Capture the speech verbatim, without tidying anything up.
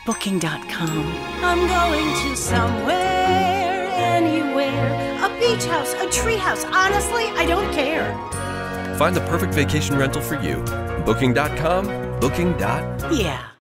Booking dot com. I'm going to somewhere, anywhere. A beach house, a tree house. Honestly, I don't care. Find the perfect vacation rental for you. Booking dot com, Booking. Yeah.